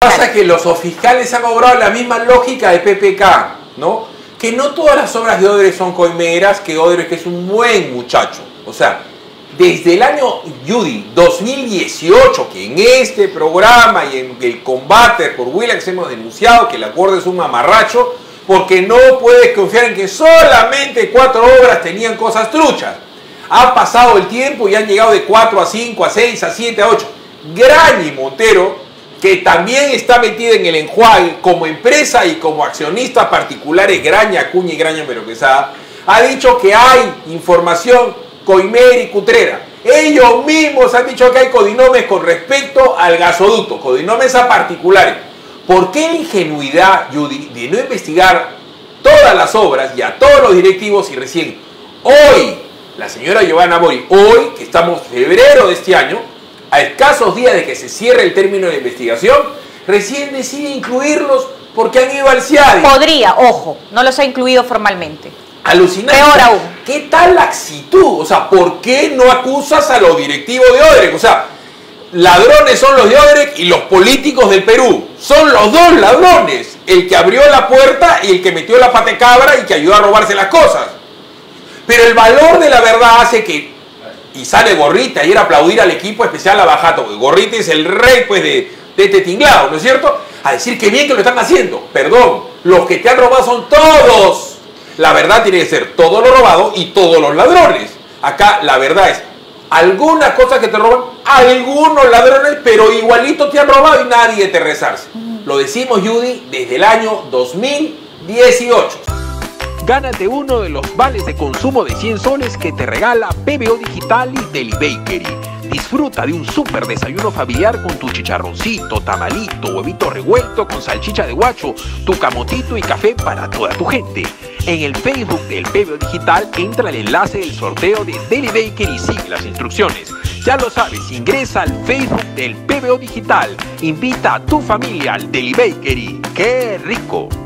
Pasa que los fiscales han obrado la misma lógica de PPK, ¿no? Que no todas las obras de Odebrecht son coimeras, que Odebrecht es un buen muchacho. O sea, desde el año, Judy, 2018, que en este programa y en el combate por Willax hemos denunciado que el acuerdo es un mamarracho, porque no puedes confiar en que solamente 4 obras tenían cosas truchas. Ha pasado el tiempo y han llegado de 4 a 5, a 6, a 7, a 8. Graña y Montero, que también está metida en el enjuague como empresa y como accionistas particulares, Graña, Acuña y Graña Mero Quesada, ha dicho que hay información coimera y cutrera. Ellos mismos han dicho que hay codinomes con respecto al gasoducto, codinomes a particulares. ¿Por qué la ingenuidad, Judy, de no investigar todas las obras y a todos los directivos y recién hoy, la señora Giovanna Mori, hoy, que estamos en febrero de este año, a escasos días de que se cierre el término de investigación, recién decide incluirlos porque han ido al CIADI? Podría, ojo, no los ha incluido formalmente. Alucinante. Peor aún. ¿Qué tal laxitud? O sea, ¿por qué no acusas a los directivos de Odebrecht? O sea, ladrones son los de Odebrecht y los políticos del Perú. Son los dos ladrones. El que abrió la puerta y el que metió la pata de cabra y que ayudó a robarse las cosas. Pero el valor de la verdad hace que, y sale Gorriti ayer a aplaudir al equipo especial Lavajato, porque Gorriti es el rey pues de este tinglado, ¿no es cierto? A decir que bien que lo están haciendo. Perdón, los que te han robado son todos. La verdad tiene que ser todo lo robado y todos los ladrones. Acá la verdad es, algunas cosas que te roban, algunos ladrones, pero igualito te han robado y nadie te resarce. Lo decimos, Judy, desde el año 2018. Gánate uno de los vales de consumo de 100 soles que te regala PBO Digital y Deli Bakery. Disfruta de un súper desayuno familiar con tu chicharroncito, tamalito, huevito revuelto con salchicha de guacho, tu camotito y café para toda tu gente. En el Facebook del PBO Digital entra el enlace del sorteo de Deli Bakery y sigue las instrucciones. Ya lo sabes, ingresa al Facebook del PBO Digital. Invita a tu familia al Deli Bakery. ¡Qué rico!